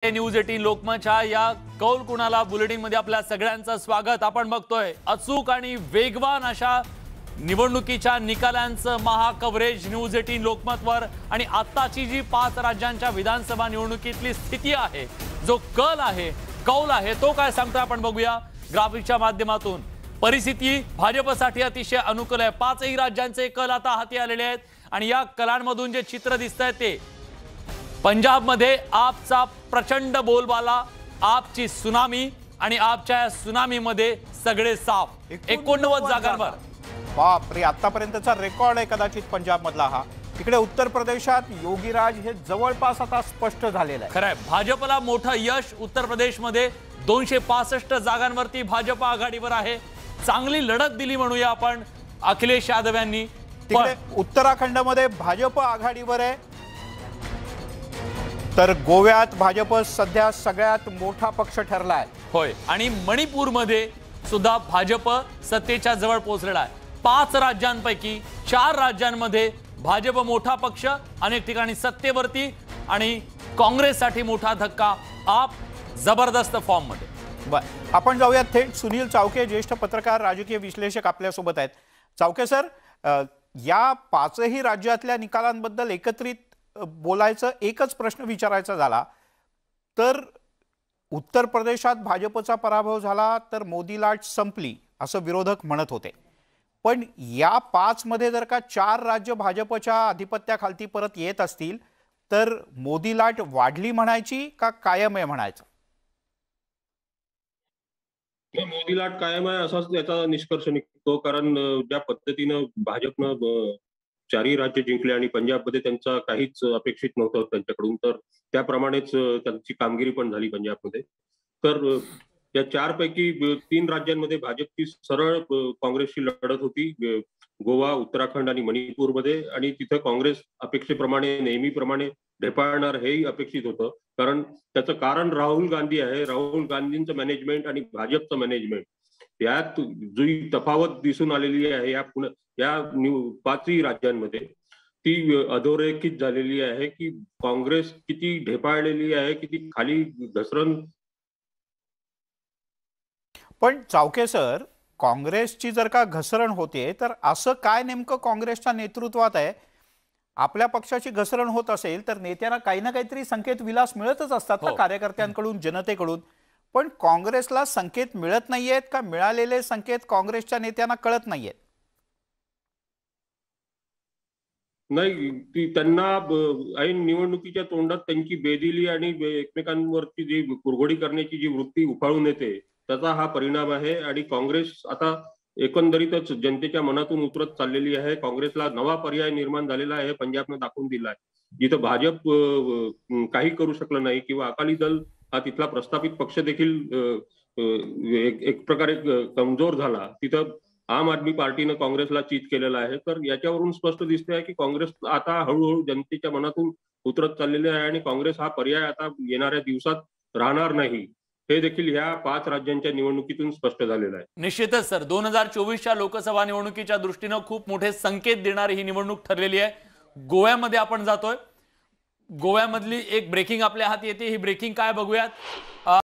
आहे न्यूज 18 लोकमतच्या या कौल कुणाला बुलेटिन मध्ये आपल्या सगळ्यांचं स्वागत। आपण बघतोय अचूक आणि वेगवान अशा निवडणुकीच्या निकालांचं महा कव्हरेज न्यूज 18 लोकमतवर। आणि आताची जी 5 राज्यांच्या विधानसभा निवडणुकीतली स्थिती आहे, जो कल आहे, कौल आहे, तो काय सांगतो आपण बघूया ग्राफिकच्या माध्यमातून। परिस्थिती भाजपसाठी अतिशय अनुकूल आहे। 5ही राज्यांचे कल आता हाती आलेले आहेत आणि या कलांमधून जे चित्र दिसतंय ते पंजाब मध्ये आपचा प्रचंड बोलबाला, आपची सुनामी आणि आपच्या सुनामी मध्ये सगळे साफ 89 जागांवर। बापरे, आतापर्यंतचा रेकॉर्ड आहे कदाचित पंजाब मधला हा। तिकडे उत्तर प्रदेशात योगीराज हे जवळपास आता स्पष्ट झालेलं आहे। खरंय, भाजपला मोठं यश। उत्तर प्रदेश मध्ये 265 जागांवरती भाजप आघाडीवर आहे। चांगली लढत दिली म्हणूया आपण अखिलेश यादव यांनी। तिकडे उत्तराखंड मध्ये भाजप आघाडीवर आहे, तर गोव्यात भाजप सध्या सगळ्यात मोठा पक्ष ठरला आहे। होय, आणि मणिपूर मध्ये सुद्धा भाजप सत्तेच्या जवळ पोहोचलेला आहे। 5 राज्यांपैकी 4 राज्यांमध्ये भाजप मोठा पक्ष, अनेक ठिकाणी सत्तेवरती, आणि काँग्रेससाठी मोठा धक्का, आप जबरदस्त फॉर्म मध्ये। बरं, आपण जाऊया थेट सुनील चावके, ज्येष्ठ पत्रकार, राजकीय विश्लेषक आपल्या सोबत आहेत। चावके सर, या 5ही राज्यातल्या निकालांबद्दल एकत्रित बोलायचं, एकच प्रश्न विचारायचा झाला तर उत्तर प्रदेशात भाजपचा पराभव झाला तर मोदी लाट संपली असं विरोधक म्हणत होते, पण या 5 मध्ये जर का 4 राज्य भाजपच्या आधिपत्याखाली परत येत असतील तर मोदी लाट वाढली म्हणायची का कायम आहे म्हणायचं? मोदी लाट कायम आहे असाच त्याचा निष्कर्ष निघतो, कारण ज्या पद्धतीनं भाजपनं 4ही राज्य जिंकले आणि पंजाबमध्ये त्यांचा काहीच अपेक्षित नव्हतं त्यांच्याकडून, तर त्याप्रमाणेच त्यांची कामगिरी पण झाली पंजाबमध्ये। तर या 4 पैकी 3 राज्यांमध्ये भाजपची सरळ काँग्रेसची लढत होती, गोवा, उत्तराखंड आणि मणिपूरमध्ये, आणि तिथं काँग्रेस अपेक्षेप्रमाणे नेहमीप्रमाणे ढेपाळणार हेही अपेक्षित होतं, कारण त्याचं कारण राहुल गांधी आहे। राहुल गांधींचं मॅनेजमेंट आणि भाजपचं मॅनेजमेंट यात जी तफावत दिसून आलेली आहे या 5ही राज्यांमध्ये, ती अधोरेखित झालेली आहे की काँग्रेस किती ढेपाळलेली आहे, किती खाली घसरण। पण चावके सर, काँग्रेसची जर का घसरण होते तर असं काय नेमकं काँग्रेसच्या नेतृत्वात आहे? आपल्या पक्षाची घसरण होत असेल तर नेत्यांना काही ना काहीतरी संकेत विलास मिळतच असतात ना कार्यकर्त्यांकडून, जनतेकडून, पण काँग्रेसला संकेत मिळत नाहीयेत का मिळालेले संकेत काँग्रेसच्या नेत्यांना कळत नाहीयेत? नाही, ती त्यांना ऐन निवडणुकीच्या तोंडात त्यांची बेदिली आणि एकमेकांवरची जी कुरघोडी करण्याची जी वृत्ती उफाळून येते त्याचा हा परिणाम आहे। आणि काँग्रेस आता एकंदरीतच जनतेच्या मनातून उतरत चाललेली आहे। काँग्रेसला नवा पर्याय निर्माण झालेला आहे, पंजाबनं दाखवून दिला आहे। जिथं भाजप काही करू शकलं नाही किंवा अकाली दल हा तिथला प्रस्थापित पक्ष देखील एक प्रकारे कमजोर झाला, तिथं आम आदमी पार्टीनं काँग्रेसला चीत केलेलं आहे। तर याच्यावरून स्पष्ट दिसते आहे की काँग्रेस आता हळूहळू जनतेच्या मनातून उतरत चाललेली आहे आणि काँग्रेस हा पर्याय आता येणाऱ्या दिवसात राहणार नाही, हे देखील ह्या 5 राज्यांच्या निवडणुकीतून स्पष्ट झालेलं आहे। निश्चितच सर, 2024च्या लोकसभा निवडणुकीच्या दृष्टीनं खूप मोठे संकेत देणारी ही निवडणूक ठरलेली आहे। गोव्यामध्ये आपण जातोय, गोव्यामधली एक ब्रेकिंग आपल्या हाती येते। ही ब्रेकिंग काय बघूयात।